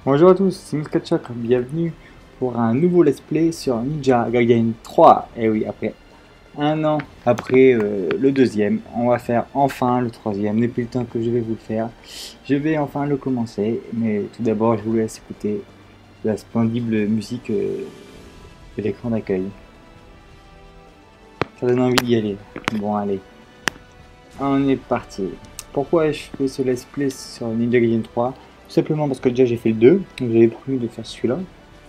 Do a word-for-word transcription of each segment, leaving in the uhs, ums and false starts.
Bonjour à tous, c'est Miskatchok, bienvenue pour un nouveau let's play sur Ninja Gaiden trois. Et oui, après un an, après euh, le deuxième, on va faire enfin le troisième. Depuis le temps que je vais vous le faire, je vais enfin le commencer. Mais tout d'abord, je vous laisse écouter la splendide musique euh, de l'écran d'accueil. Ça donne envie d'y aller. Bon, allez, on est parti. Pourquoi je fais ce let's play sur Ninja Gaiden trois? Tout simplement parce que déjà j'ai fait le deux, donc j'avais promis de faire celui-là.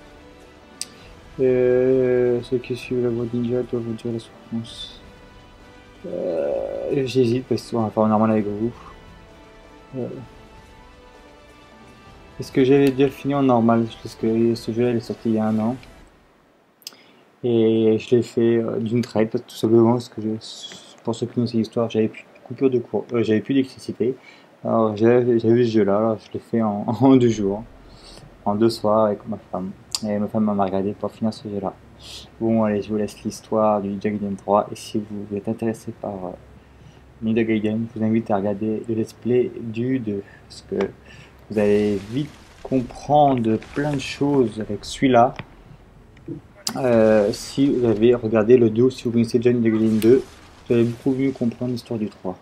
Euh, ceux qui suivent la voie de ninja doivent endurer la souffrance. Euh, J'hésite parce qu'on va faire normal avec vous. Euh, Est-ce que j'avais déjà fini en normal? Parce que ce jeu est sorti il y a un an. Et je l'ai fait euh, d'une traite, tout simplement parce que je, pour ceux qui connaissent l'histoire, j'avais plus de coupure de courant, euh, j'avais plus d'électricité. Alors j'avais vu ce jeu-là, alors je l'ai fait en, en deux jours, en deux soirs avec ma femme. Et ma femme m'a regardé pour finir ce jeu-là. Bon, allez, je vous laisse l'histoire du Ninja Gaiden trois. Et si vous êtes intéressé par euh, Ninja Gaiden, je vous invite à regarder le let's play du deux. Parce que vous allez vite comprendre plein de choses avec celui-là. Euh, si vous avez regardé le deux, si vous connaissez déjà Ninja Gaiden deux, vous allez beaucoup mieux comprendre l'histoire du trois.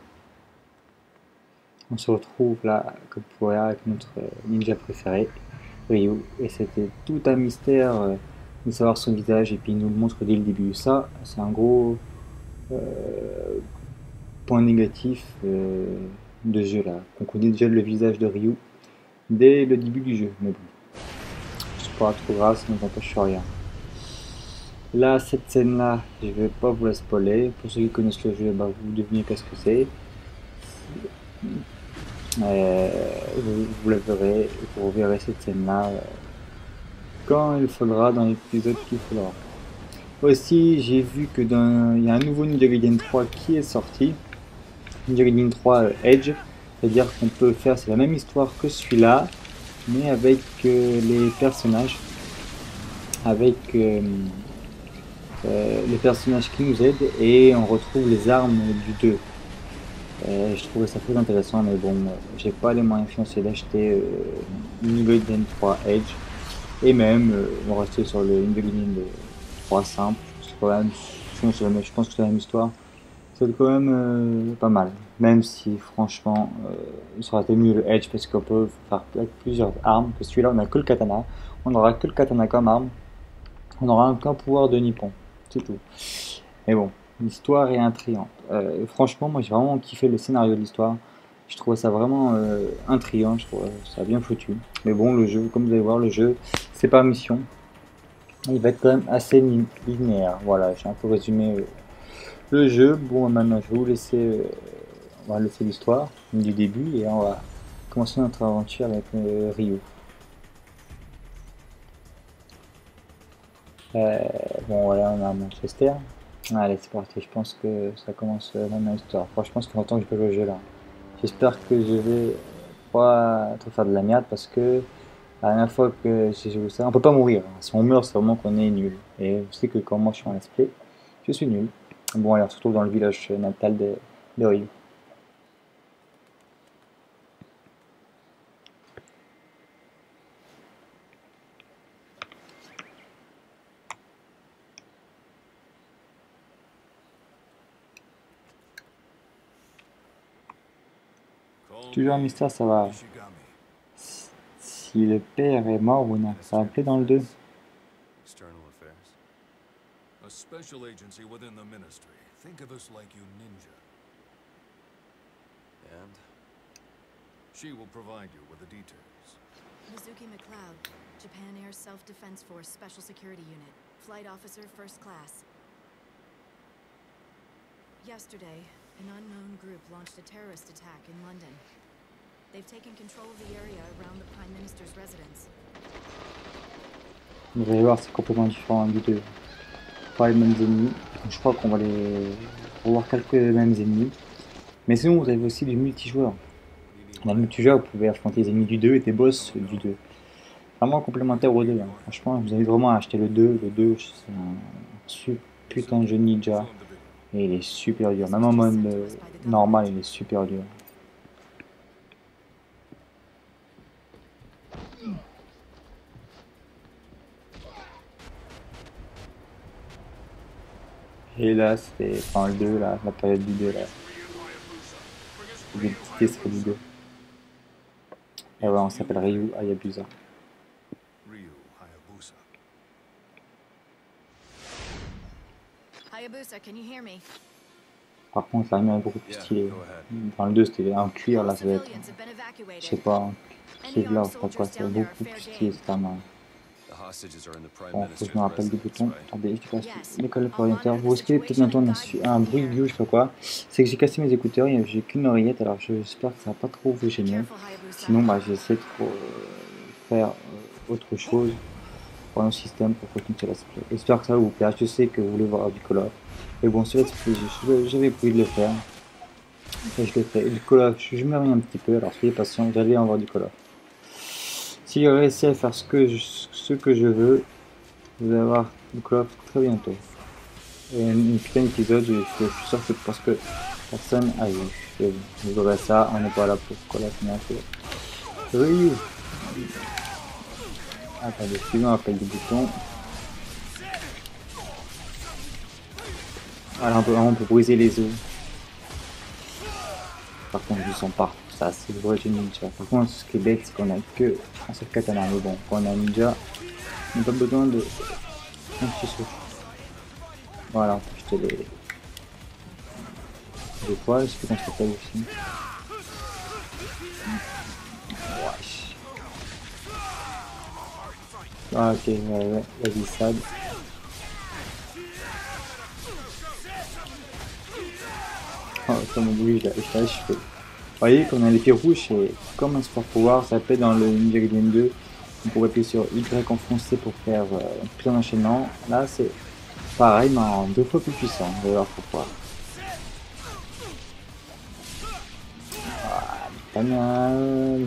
On se retrouve là, comme vous pouvez voir, avec notre euh, ninja préféré, Ryu. Et c'était tout un mystère euh, de savoir son visage. Et puis il nous le montre dès le début. Ça, c'est un gros euh, point négatif euh, de ce jeu là. On connaît déjà le visage de Ryu dès le début du jeu. Mais bon, c'est pas trop grave, ça ne nous empêche rien. Là, cette scène là, je vais pas vous la spoiler. Pour ceux qui connaissent le jeu, bah, vous devinez qu'est-ce que c'est. Euh, vous, vous la verrez, vous verrez cette scène là euh, quand il faudra, dans l'épisode qu'il faudra. Aussi, j'ai vu que dans, il y a un nouveau Ninja Gaiden trois qui est sorti. Ninja Gaiden trois euh, Edge. C'est-à-dire qu'on peut faire, c'est la même histoire que celui-là, mais avec euh, les personnages, avec euh, euh, les personnages qui nous aident, et on retrouve les armes du deux. Euh, je trouvais ça très intéressant, mais bon, euh, j'ai pas les moyens financiers d'acheter euh, Ninja Gaiden trois Edge, et même, euh, on va rester sur le Ninja Gaiden trois simple. C'est quand même, je pense que c'est la même histoire. C'est quand même euh, pas mal, même si franchement euh, ça aurait été mieux le Edge parce qu'on peut faire avec plusieurs armes, que celui-là on a que le katana, on n'aura que le katana comme arme, on aura qu'un pouvoir de nippon, c'est tout. Mais bon, l'histoire est intrigante. Euh, franchement, moi j'ai vraiment kiffé le scénario de l'histoire, je trouvais ça vraiment euh, intriguant, je trouvais ça bien foutu. Mais bon, le jeu, comme vous allez voir, le jeu c'est pas mission, il va être quand même assez linéaire. Voilà, j'ai un peu résumé. Euh, le jeu. Bon, maintenant je vais vous laisser, euh, on va laisser l'histoire du début et on va commencer notre aventure avec euh, Ryu. Euh, bon, voilà, on est à Manchester. Allez, c'est parti. Je pense que ça commence euh, maintenant l'histoire. Franchement, ça fait longtemps que je peux jouer au jeu là. J'espère que je vais pas trop faire de la merde parce que la dernière fois que j'ai joué ça, on peut pas mourir. Si on meurt, c'est vraiment qu'on est nul. Et je sais que quand moi je suis en let's play, je suis nul. Bon, allez, on se retrouve dans le village natal de, de Ryu. Toujours un mystère, ça va. Si le père est mort ou non, ça va appeler dans le deux. External affairs. A special agency within the ministry. Think of us like you ninja. And she will provide you with the details. Mizuki McLeod, Japan Air Self-Defense Force Special Security Unit, Flight Officer First Class. Yesterday, an unknown group launched a terrorist attack in London. They've taken control of the area around the Prime Minister's residence. Vous allez voir, c'est complètement différent du deux. Pas les mêmes ennemis. Je crois qu'on va les revoir quelques mêmes ennemis. Mais sinon, vous avez aussi du multijoueur. Dans le multijoueur, vous pouvez affronter les ennemis du deux et des boss du deux. Vraiment complémentaire au deux. Hein. Franchement, vous avez vraiment à acheter le deux. Le deux, c'est un putain de jeu ninja. Et il est super dur. Même en mode euh, normal, il est super dur. Et là, c'est, enfin le deux, là, la période du deux, là, des petits extraits du deux. Et ouais, on s'appelle Ryu Hayabusa. Ryu Hayabusa. Hayabusa, can you hear me? Par contre, l'armure est beaucoup plus Yeah, stylée. go ahead. Dans le deux, c'était un cuir, là, All ça va être, civilians have been je sais evacuated. pas, un Any Kevlar, armed je sais pas quoi, soldiers c'est down there are beaucoup fair plus stylé game. cette armure. The hostages are in the Prime Bon, faut que je Minister's me rappelle des residence, boutons. right? Attendez, je passe Yes. l'école I'll pour ordinateur. monitor Vous the risquez peut-être situation d'entendre and un, guide su- you un from bruit de here. vieux, je sais pas quoi. C'est que j'ai cassé mes écouteurs, et j'ai qu'une oreillette, alors je- j'espère que ça va pas trop vous Be gêner. careful, Hayabusa. Sinon, bah, j'essaie de trop, euh, faire euh, autre chose pour un système pour continuer la let's play. J'espère que ça va vous plaire. Je sais que vous voulez voir du Call of. Et bon, ce let's play, je- j'avais prévu de le faire. Et je l'ai fait. Et le Call of, je me reviens un petit peu, alors soyez patient, j'allais en voir du Call of. Si j'ai réussi à faire ce que je, ce que je veux, vous allez avoir du Call of très bientôt. Et une, une putain d'épisode, je, je, je suis sûr que parce que personne a vu. Et vous verrez ça, on n'est pas là pour Call of, mais un peu. Oui. Attendez, excusez-moi, appel du bouton. Voilà, on peut, on peut briser les os. Par contre, ils sont partout, ça c'est le vrai du ninja. Par contre, ce qui est bête, c'est qu'on a que un seul katana. Mais bon, quand on a un ninja, on n'a pas besoin de un petit souffle. Voilà, on peut jeter les. Des poils, je sais plus comment ça s'appelle aussi. Wesh. Ah, ok, ouais, ouais, la glissade. Oh, comme oui, je l'ai achevé. Vous voyez, quand on a l'effet rouge, c'est comme un super pouvoir. Ça fait dans le Ninja Gaiden deux. On pourrait appuyer sur Y enfoncé pour faire euh, plus en enchaînement. Là, c'est pareil, mais en deux fois plus puissant. Vous allez voir pourquoi. Ah, pas mal.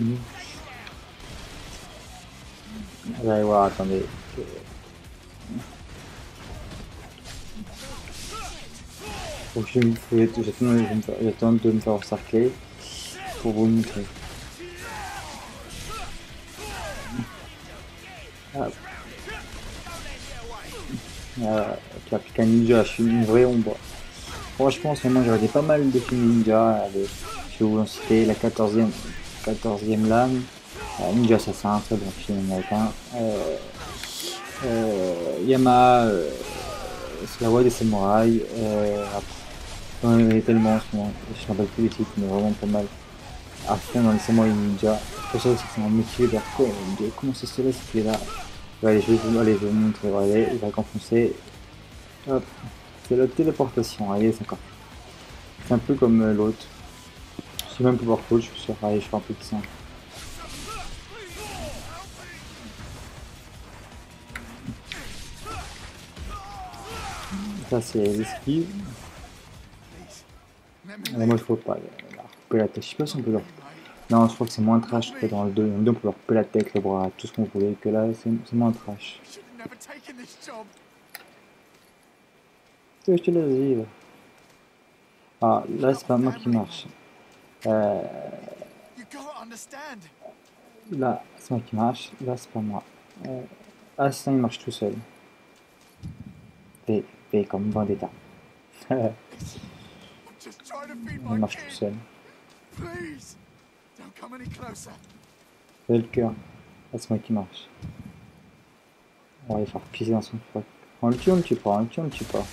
Vous allez voir, attendez. Donc je vais j'attends de me faire encercler pour vous montrer. Ah. Ah, la Pika Ninja, je suis une vraie ombre. Franchement, en ce moment, j'ai regardé pas mal de films ninja. Avec, je vais vous en citer la quatorzième, quatorzième lame, euh, Ninja Assassin, très bon film américain. Euh, euh, Yamaha, euh, c'est la voix des samouraïs. Euh, après, il y en a tellement en ce moment, je ne me rappelle plus les titres, mais vraiment pas mal. À fond dans les samouraïs ninja. Pour ça, c'est que ça m'a motivé vers quoi comment c'est cela, c'était là. Allez, je vais vous, allez, je vais vous montrer. Allez, il va enfoncer. Hop, c'est la téléportation. Allez, c'est encore. C'est un peu comme euh, l'autre. Je sais même pouvoir coach, je suis sûr. Allez, je fais un peu de ça. Ça, c'est l'esquive. Moi, il faut pas leur couper la tête. Je sais pas si on peut leur. Non, je crois que c'est moins trash que dans le deux. Dans le deux, on peut leur couper la tête, les bras, tout ce qu'on voulait. Que là, c'est moins trash. Je te le dis. Ah, là, c'est pas moi qui marche. Euh... Là, c'est moi qui marche. Là, c'est pas moi. Euh... Ah, ça, il marche tout seul. V, V comme Vendetta. Il marche tout seul. C'est le cœur. Là, c'est moi qui marche. On va aller faire pisser dans son froc. On le tue, on le tue pas. On le tue, on le tue pas.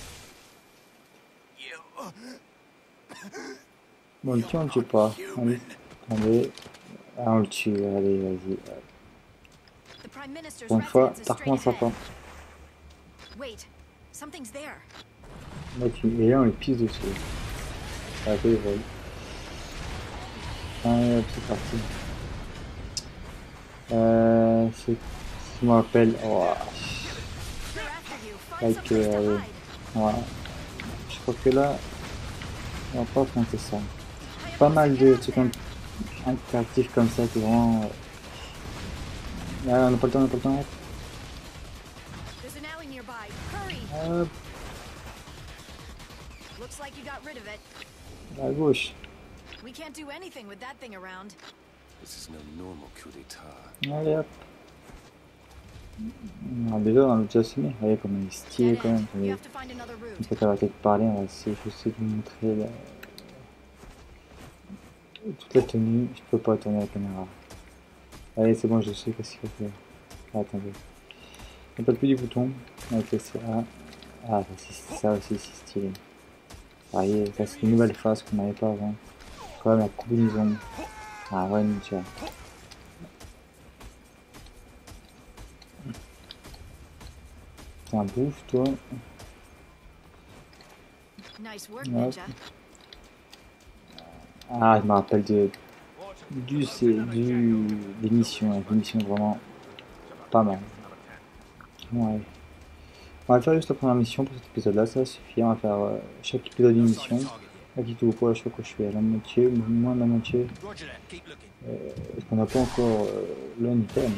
Bon, on le tue, on le tue pas. Allez, attendez. Ah, on le tue. Allez, vas-y. Pour une fois, t'as recommencé pas. Là, tu... Et là, on les pisse dessus. Ça va être drôle. Allez, hop, c'est parti. Euh, c'est... Je me rappelle... Oh, like, euh, voilà. Je crois que là, on va pas affronter ça. Pas mal de trucs interactifs comme ça qui vraiment... Euh... Ah, on n'a pas le temps, on n'a pas le temps. Hop. À gauche. This is no normal coup d'état. Allez hop. Alors déjà, on l'a déjà semé. Regardez comment il est stylé Dead quand même. end. You Attendez. have to find another Une route. fois qu'elle va peut-être parler, on va essayer, je vais essayer de vous montrer la- toute la tenue. Je peux pas tourner la caméra. Allez, c'est bon, je sais qu'est-ce qu'il faut faire. Ah, attendez. On peut plus du bouton. Ok, c'est A. Ah, ça, ça aussi, c'est stylé. Ah, y est, ça c'est une nouvelle phase qu'on n'avait pas avant. Quand même la combinaison. Ah ouais, ninja. Tiens, bouffe toi. Nice work, Hop. Ninja. Ah, je me rappelle de, du, c'est du, des missions. Des missions vraiment pas mal. Ouais. On va faire juste la première mission pour cet épisode là, ça va suffire. On va faire euh, chaque épisode d'une mission. Là, qui tout quoi, je crois que je suis à la moitié, moins de la moitié. Euh, Est-ce qu'on n'a pas encore euh, l'item?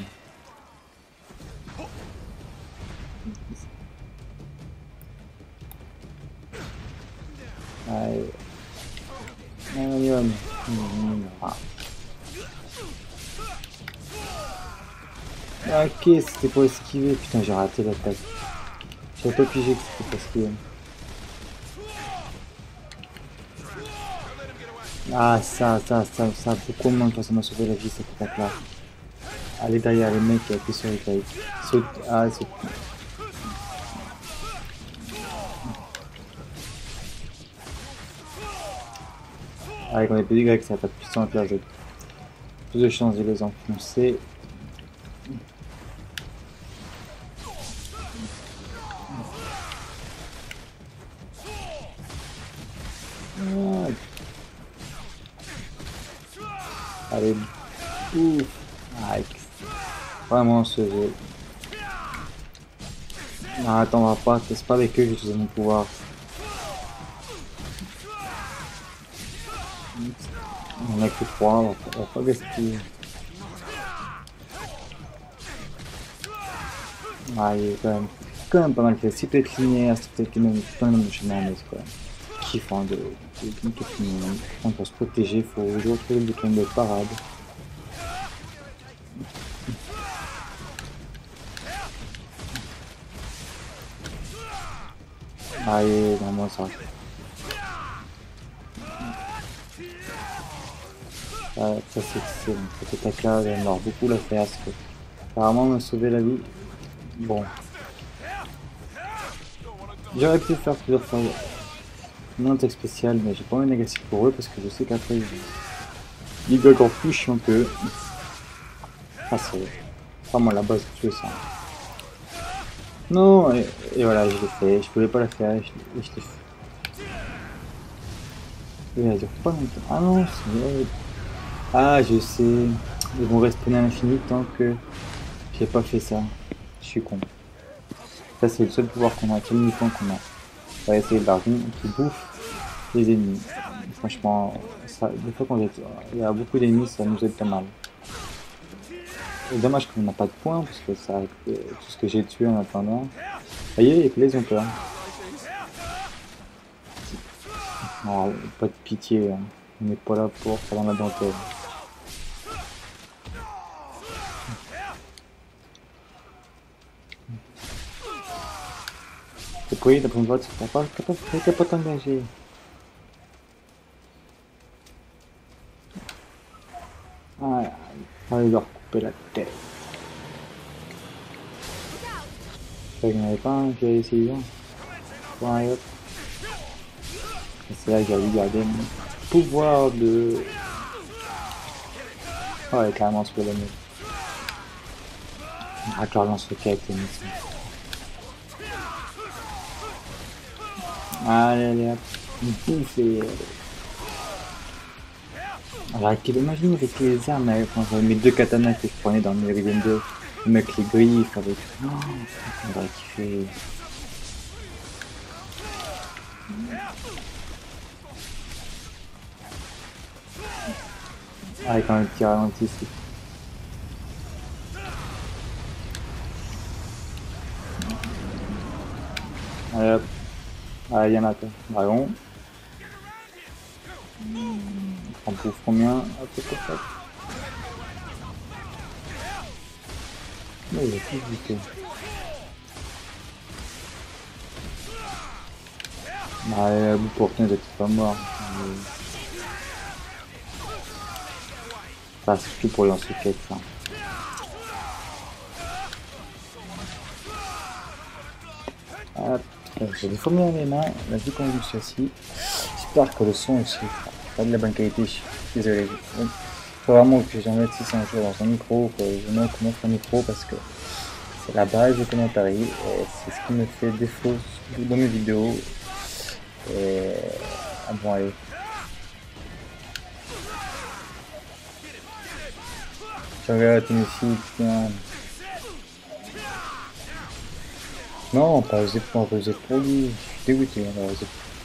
Allez. Allez, on ah. Ok, c'était pour esquiver. Putain, j'ai raté l'attaque. J'avais pas pigé que c'était pour esquiver. Ah, ça, ça, ça, ça. Pourquoi moi, ça m'a sauvé la vie cette attaque là? Allez, derrière le mec qui a appuyé sur les tailles. Saute. Ah, saute. Ah, quand on est plus grec, ça n'a pas de puissance là, j'ai plus de chances de les enfoncer. Ah. Allez, ouf. Ah, vraiment ce jeu. Non, attends, on va pas, c'est pas avec eux que j'utilise mon pouvoir. On a que trois, on va pas, on va pas gaspiller. Ah, il est quand même, quand même pas mal fait. C'est peut-être linéaire, c'est peut-être même pas le même chemin, mais c'est quand même kiffant de, de, de, de finir. Pour se protéger, il faut toujours trouver le bouton de parade. Allez, vraiment ça. Ah, ça c'est excellent. Cette attaque là, j'aime avoir beaucoup la faire parce que apparemment m'a sauvé la vie. Bon. J'aurais pu faire plusieurs fois une attaque spéciale, mais j'ai pas envie de négatif pour eux parce que je sais qu'après ils ils gagnent encore plus chiant qu'eux. Ah, c'est vraiment la base de tout ça. Non, et, et voilà, je l'ai fait. Je pouvais pas la faire et je, et je l'ai fait. Et elle dure pas longtemps. Ah non, c'est. Ah, je sais. Ils vont respawner à l'infini tant que j'ai pas fait ça. Je suis con. Ça, c'est le seul pouvoir qu'on a, quel mutant qu'on a. On va essayer de l'argent qui bouffe les ennemis. Franchement, ça, des fois quand il y a beaucoup d'ennemis, ça nous aide pas mal. C'est dommage qu'on n'a pas de points, parce que ça, tout ce que j'ai tué en attendant. Vous voyez, les ils ont peur. Alors, pas de pitié, hein. On n'est pas là pour faire dans la dentelle. C'est pour lui, t'as pris une vote, t'as pas, t'as pas, t'as pas t'engager. Ah, il va leur couper la tête. Il n'y en avait pas un qui a essayé. Pour un autre. C'est là que j'ai envie de garder mon pouvoir de. Oh, elle est carrément sur la nuit. Ah, quand lance le cas avec les missions. Allez, allez, hop. Bouffer. Alors, imaginez avec les armes, quand j'avais mes deux katanas que je prenais dans Meridian deux, avec les griffes, avec. Oh, on aurait kiffé. Ah, et quand le tir ralenti, c'est. Allez hop. Ah, il y en a toi. Dragon. On bouffe combien? Hop, hop, hop. Non, il a plus du tout. Ah, bout pourtant, j'étais pas mort. Mais... Enfin, c'est surtout pour lancer quête, ça. Hop, j'ai déformé mes mains, la vue quand je me suis assis. J'espère que le son aussi pas de la bonne qualité, je suis désolé. Il faut vraiment que j'en mette six cents jours dans un micro, que je monte comment faire un micro parce que c'est la base du commentaire et c'est ce qui me fait défaut dans mes vidéos. Et ah bon, allez. Je regarde une ici, putain. Non, pas osé pour oser pour lui. Je suis dégoûté, on va oser.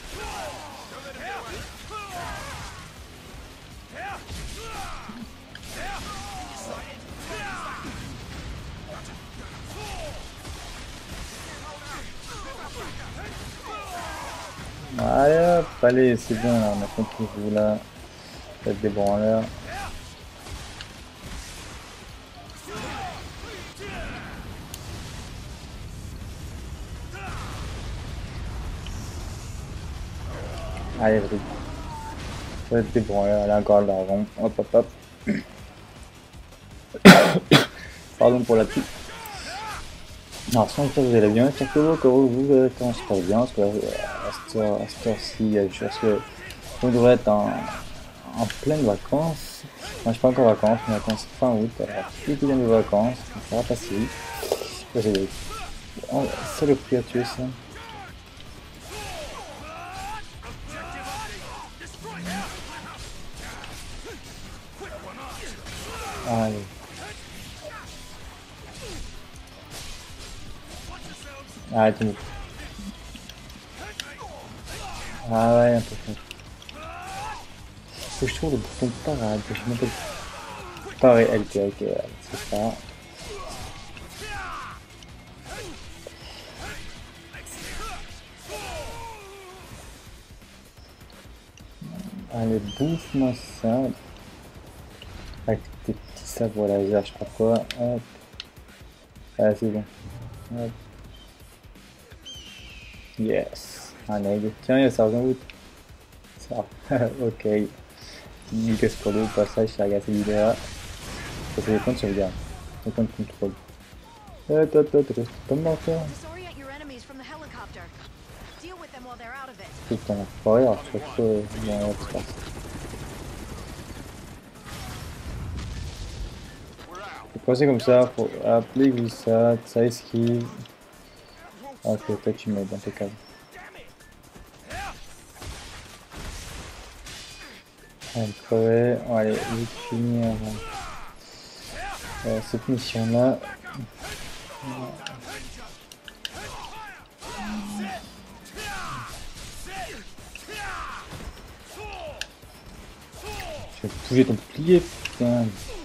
Allez hop, allez, c'est bon là, on a compris vous là. Faites des branleurs. Allez, vas-y. Faites des branleurs, là encore le dragon. Hop hop hop. Pardon pour la petite. Alors, si vous allez bien, j'espère que vous, que vous, vous, quand se passe bien, parce que à cette heure-ci, je pense que vous devrez être en, en pleine vacances. Moi, je suis pas encore en vacances, mes vacances fin août, alors plus bien de vacances, ça va passer vite. C'est le prix à tuer ça. Allez. Arrête-nous. Ah ouais, un peu fait. Faut que je trouve le bouton parade, je me rappelle. Pareil, L T, ok, c'est ça. Allez, bouffe-moi ça. Avec tes petits sabres laser, je sais pas quoi. Hop. Ah, c'est bon. Hop. Yes. Un aigle. Tiens, il y a ça en route. Ça. Ok. Nickel pour le passage, j'ai regardé cette vidéo là. Ça c'est les points de sauvegarde. Les points de contrôle. Euh, toi, toi, toi, pas mort toi. Putain, l'enfoiré, alors je crois que bon, c'est pas ça. Faut passer comme ça, faut appeler glissade, ça esquive. Ok, toi tu m'aides, impeccable. Allez, crever, on va aller vite finir euh, cette mission là. Je vais bouger ton plié, putain.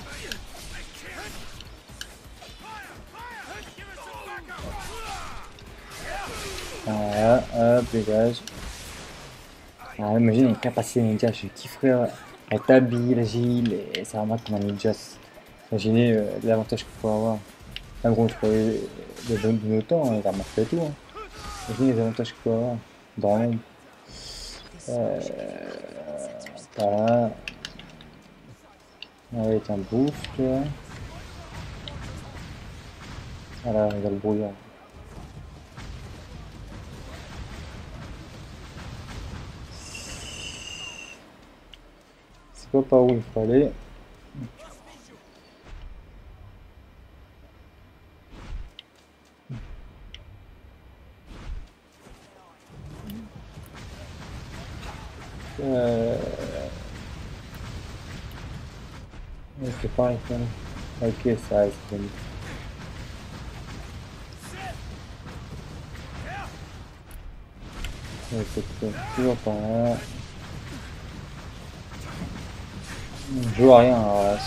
Voilà, hop, dégage. Ah, imagine une capacité ninja, je kifferais être habile, agile et ça remarque comme un ninja. Imaginez euh, l'avantage qu'il faut avoir. En gros, je pourrais les zones de nos temps, il remarque tout. Hein. Imaginez les avantages qu'il faut avoir dans l'ombre. Euh, voilà. On va être un bouffe, tu vois. Voilà, il y a le brouillard. C'est pas par où il faut aller. Euh... C'est pareil, ça. Ok, ça reste bon. C'est toujours par là. Je vois rien alors là.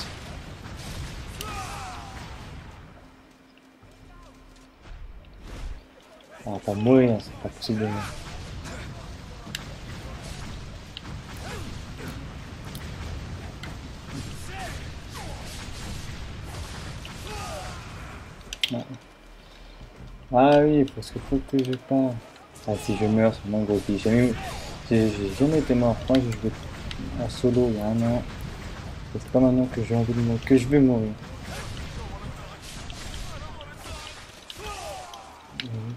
On va pas mourir, c'est pas possible de mourir. Non. Ah oui, parce qu'il faut que je parte. Ah si je meurs, c'est mon gros J'ai jamais, j'ai j'ai jamais été mort. Moi, je jouais en solo il y a un an. Et c'est pas maintenant que j'ai envie de mourir, que je veux mourir. Mhm.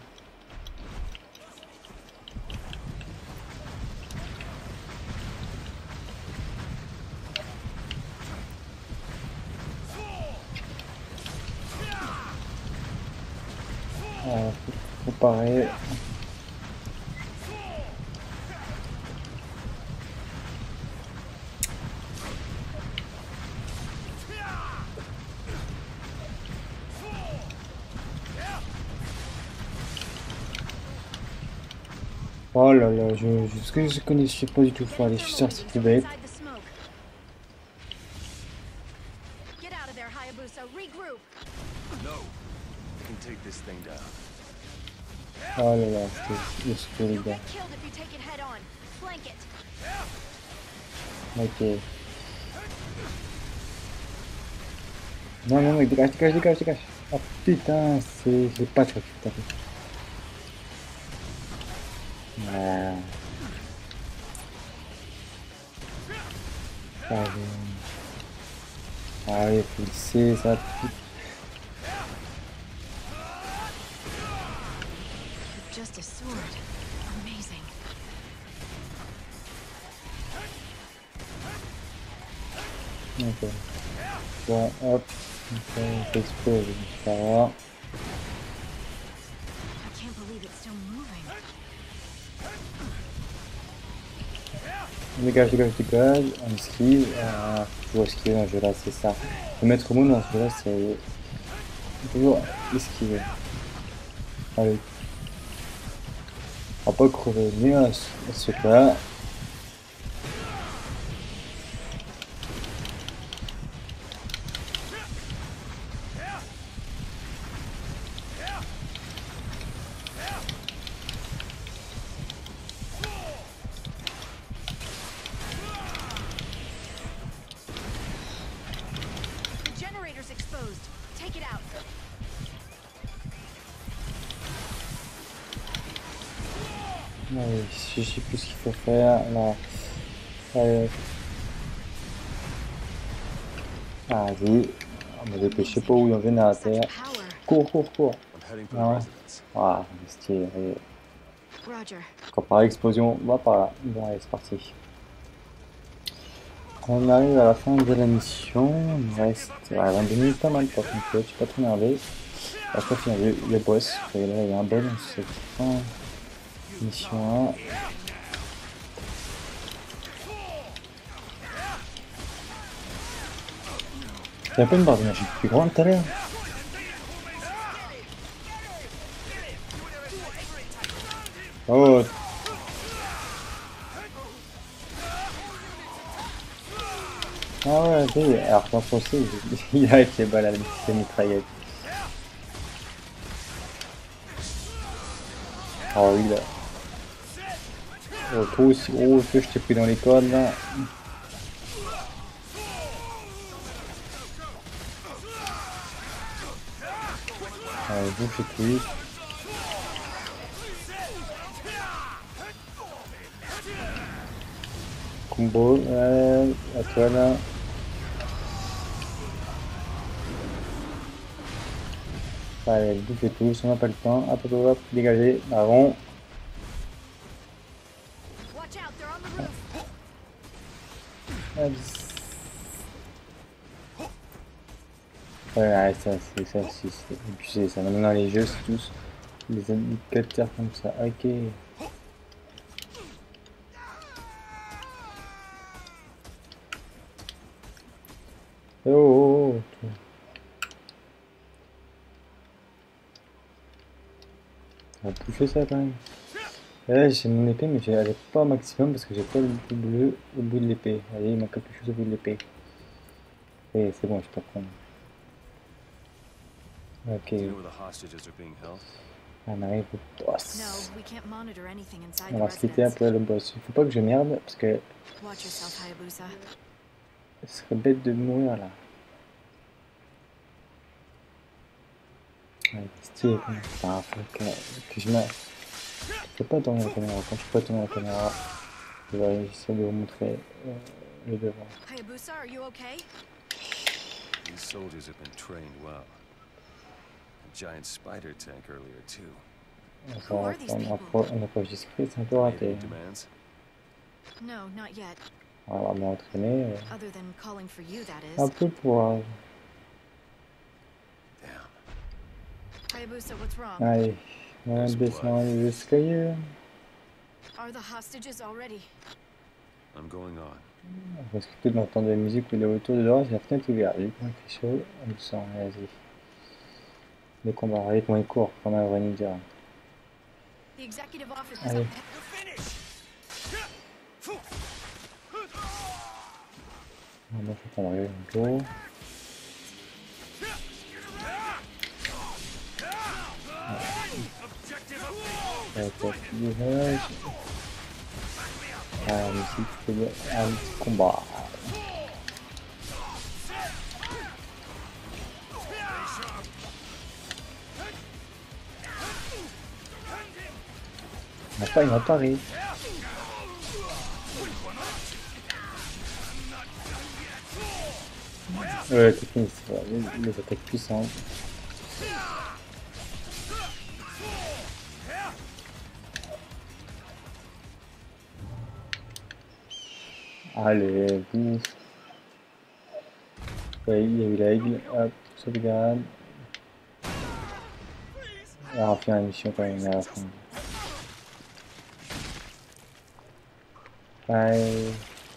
Ah, faut, faut pareil. Oh là là, je, je, ce que je connais, je sais pas du tout faire. Allez, je suis sorti tout bête. Inside the smoke. Get out of there, Hayabusa. Regroup. No. We can take this thing down. Oh là là, c'était le secours, les You'll gars. get killed if you take it head on. Flank it. Ok. Non, non, mec, dégage, dégage, dégage, dégage. Oh putain, c'est. J'ai pas de truc, putain. Ah. Ah, je- ah oui, faut le C, ça. Just a sword. Amazing. Ok. Bon, hop. Ça, ça explose. Ça va. I can't believe it's still moving. Dégage, dégage, dégage. On esquive. Ah, faut toujours esquiver dans ce jeu-là, c'est ça. Le maître mot dans ce jeu-là, c'est toujours esquiver. Allez. On va pas crever ni à ce à ce truc-là. The generator's exposed. Take it out. Allez, je sais plus ce qu'il faut faire. Là. Allez. Ah, vas-y. On va dépêcher pas où il y a un générateur. Such power. Cours, cours, cours. I'm heading for the Ah ouais. residence. Ah, stylé. Allez. Roger. Quand par explosion, on va par là. Bon, allez, c'est parti. On arrive à la fin de la mission. Il nous reste ouais, vingt-deux minutes, pas mal par contre. Je suis pas trop énervé. Après, finir le, le boss. Et là, il y a un bon. C'est fin. Mission un. Il y a pas une barre d'énergie plus grande tout à l'heure. Oh. Ah ouais, oui. Alors qu'en français, il a avec les balles à la les mitraillettes. Oh oui là. Oh, toi aussi gros que je t'ai pris dans les cordes là. Allez, bouge et tout. Combo, ouais, à toi là. Allez, bouffe et tout, on n'a pas le temps. Hop, hop, hop, dégagez, avant. Watch out, they're on the roof. Hop. Ouais, ouais, ça, c'est ça, c'est c'est- et puis c'est ça. Maintenant, dans les jeux, c'est tous les indicateurs comme ça. Ok. Oh, oh, oh. Toi. On va toucher ça quand même. Et là, j'ai mon épée, mais j'arrive pas au maximum parce que j'ai pas le bleu au bout de l'épée. Allez, il manque quelque chose au bout de l'épée. Et c'est bon, je peux prendre. Ok, Do you know where the hostages are being held? on arrive au boss. No, we can't monitor anything inside On the va se quitter un residence. peu le boss. Il faut pas que je merde parce que Watch yourself, Hayabusa. ce serait bête de mourir là. Ouais, stylé quand même. Enfin, faut que, que je m'a... Je peux pas tourner la caméra. Quand je peux pas tourner la caméra, je vais essayer de vous montrer euh, le devant. Hayabusa, are you okay? These soldiers have been trained well. A giant spider tank earlier too. Ça, on approche, on approche discret, c'est un peu raté. Any demands? No, not yet. On va m'entraîner. Euh, Other than calling for you, that un is. peu pour... Euh, Damn. Hayabusa, what's wrong? allez, on va descendre les escaliers. Are the hostages already? I'm going on. Parce que peut-être d'entendre de la musique ou des retours de dehors, la fenêtre est ouverte. Vu qu'on fait chaud, on le sent, vas-y. Le combat, avec moi il court, comme un vrai ninja. The executive office is Allez. up. On va faire qu'on arrive un peu. Ah, mais si tu fais un petit combat. Il n'a pas, il n'a pas ri. Ouais, c'est fini, c'est vrai, les, les attaques puissantes. Allez, bouffe. Ouais, il y a eu l'aigle, hop, sauvegarde. On va faire la mission quand même à la fin. Ouais.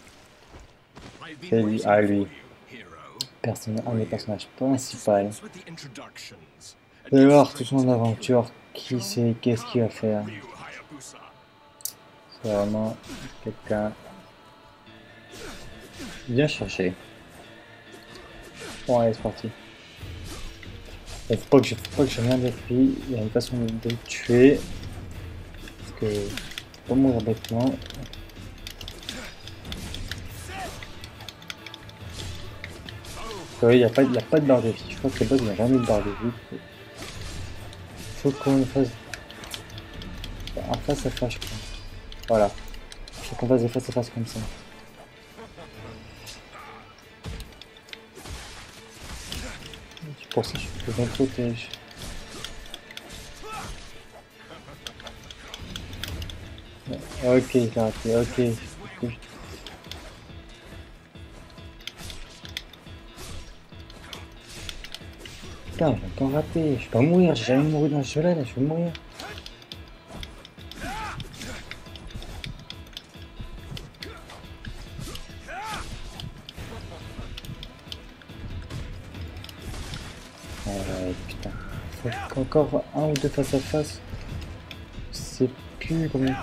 C'est lui, ah lui. Personne, un des personnages principaux. Vous allez voir toute son aventure, qui c'est, qu'est-ce qu'il va faire. C'est vraiment quelqu'un bien cherché. Bon allez c'est parti. Bon, faut pas que je, faut pas que je revienne avec lui, il y a une façon de le tuer. Parce que faut pas mourir bêtement. Il n'y a, a pas de barre de vie, je crois que les boss il n'y a jamais de barre de vie. Il faut qu'on fasse en face à face je crois. Voilà. Il faut qu'on fasse des face à face comme ça. Pour ça je peux me protéger. Ok, j'ai raté, ok. Putain, j'ai encore raté, je vais pas mourir, j'ai jamais mouru dans ce jeu là, là je vais mourir. Ouais, putain, faut encore un ou deux face à face. Je sais plus combien.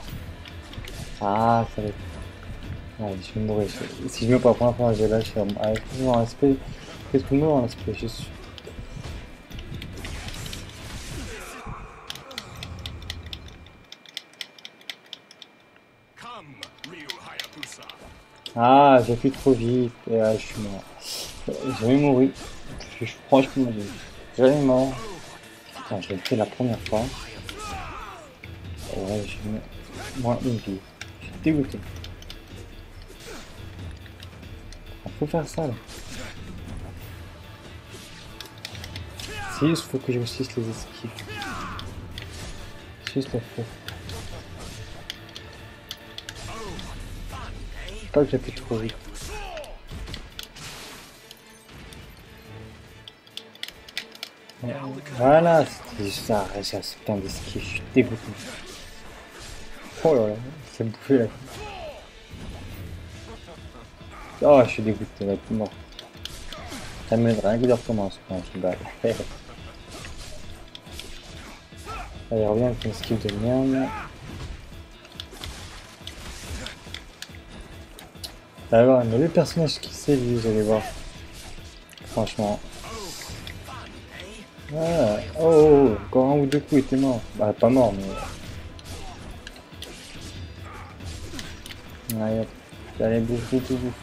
Ah, ça va être. Ouais, je vais mourir. Si je meurs pour la première fois, je vais lâcher. Allez, faut en respect. Qu'est-ce que moi en respect, je suis. Ah, j'ai fait trop vite. Et là, je suis mort. J'ai jamais mouru. Je suis franchement, j'ai jamais mort. Putain, je l'ai fait la première fois. Et ouais, j'ai moins une vie. Je suis dégoûté. Il faut faire ça là. C'est juste, faut que je réussisse les esquives. C'est juste la faute. Pas que j'appuie trop vite. Voilà, c'était juste ça, j'ai un putain d'esquive, je suis dégoûté. Oh là là, c'est bouffé là. Oh, je suis dégoûté, là, tout mort. Ça m'aide rien que de recommencer quand je me balle. Allez, reviens avec une esquive de merde. Alors, on a le personnage qui sait, lui, vous allez voir. Franchement. Ah, oh, oh, oh, encore un ou deux coups, il était mort. Bah, pas mort, mais. Allez, hop. Allez, bouffe, bouffe, bouffe.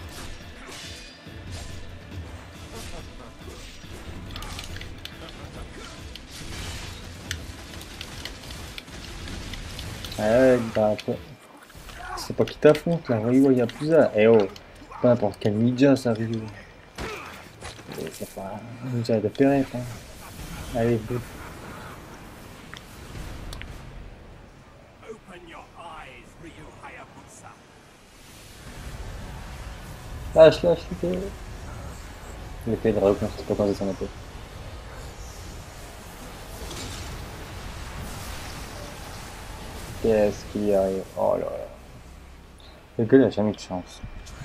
Ouais, bah après, c'est pas qui t'affronte là, Ryu Yakuza. Eh oh, pas n'importe quel ninja ça, Ryu. Et c'est pas un ninja de Perret, hein. Allez, go. Lâche, lâche, l'épée. L'épée de Raoult, non, c'est pas quand c'est son épée. Qu'est-ce qu'il y arrive? Oh là là. Le gars, il a jamais eu de chance.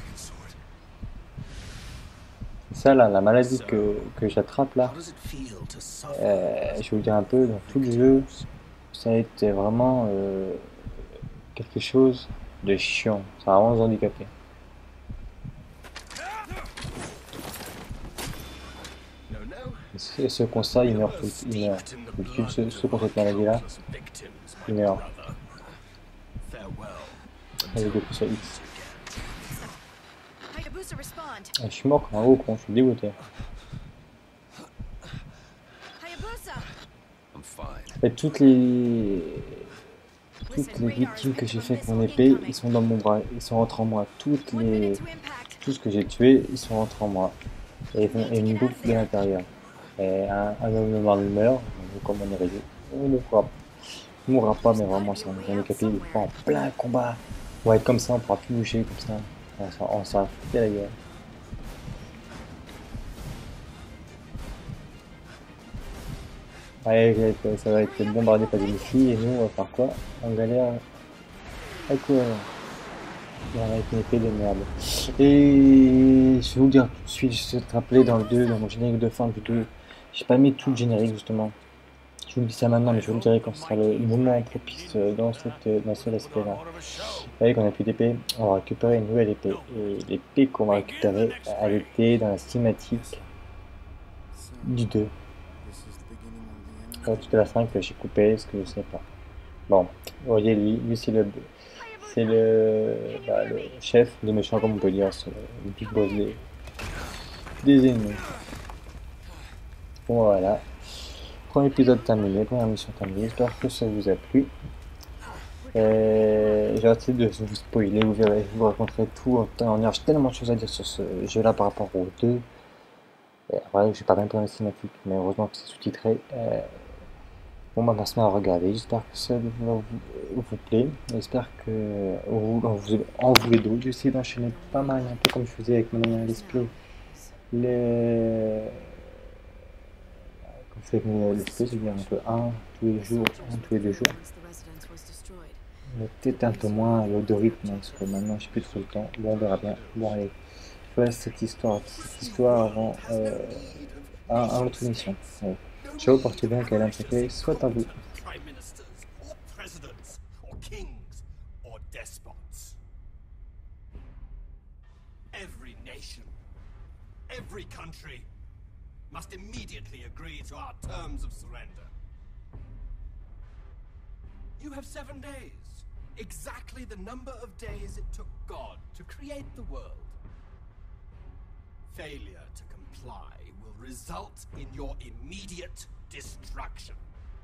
C'est ça là, la maladie que, que j'attrape là. Euh, je vais vous dire un peu, dans tout le jeu, ça a été vraiment euh, quelque chose de chiant. Ça a vraiment handicapé. Et ce constat, il meurt, il meurt. D'habitude, ceux, ceux qui ont cette maladie-là, ils meurent. Allez, go sur X. Ah, je suis mort comme un gros con, je suis dégoûté. En fait, toutes les... Toutes les victimes que j'ai fait avec mon épée, ils sont dans mon bras, ils sont rentrés en moi. Toutes les... Tout ce que j'ai tué, ils sont rentrés en moi. Et ils, font... et ils me bouffent de l'intérieur. Et un, un homme noir meurt, comme on est réduit. On ne mourra, mourra pas, mais vraiment, c'est un handicapé, il est en plein combat. On va être comme ça, on pourra plus bouger comme ça. On s'en va foutre la gueule. Ouais, ça va être bombardé par des missiles et nous on va faire quoi? En galère. À quoi? Avec une épée de merde. Et je vais vous le dire tout de suite, je vais te rappeler dans le deux, dans mon générique de fin du deux, j'ai pas mis tout le générique justement. Je vous le dis ça maintenant, mais je vous le dirai quand ce sera le moment propice dans, cette, dans ce let's-play là. Vous voyez qu'on a plus d'épée, on va récupérer une nouvelle épée. Et l'épée qu'on va récupérer, elle était dans la cinématique du deux. Tout à la fin que j'ai coupé, ce que je sais pas. Bon, vous voyez lui, lui c'est le, c'est le, bah, le chef des méchants comme on peut dire, c'est le big boss des, des ennemis. Bon voilà, premier épisode terminé, première mission terminée, j'espère que ça vous a plu. J'ai arrêté de vous spoiler, vous verrez, je vous raconterai tout en temps. Il y a tellement de choses à dire sur ce jeu là par rapport aux deux. Et après, je vais pas même pour la cinématique, mais heureusement que c'est sous-titré. Euh, Bon bah maintenant à regarder, j'espère que ça vous, vous plaît, j'espère que vous, vous, en voulez d'autres, j'ai essayé d'enchaîner pas mal, un peu comme je faisais avec mon dernier let's play, les... comme je fais avec mon let's play, c'est-à-dire un peu un tous les jours, un tous les deux jours, mais peut-être un peu moins le rythme, parce que maintenant j'ai plus trop le temps, bon on verra bien, bon allez, je vous laisse cette histoire, cette histoire avant euh, un, un autre émission. Ouais. Ciao, portez bien, qu'elle a un secret, soit à vous. Prime ministers, or presidents, or kings, or despots. Every nation, every country must immediately agree to our terms of surrender. You have seven days, exactly the number of days it took God to create the world. Failure to comply will result in your immediate destruction.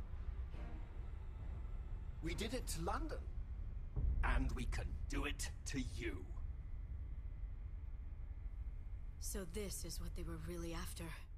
We did it to London, and we can do it to you. So this is what they were really after.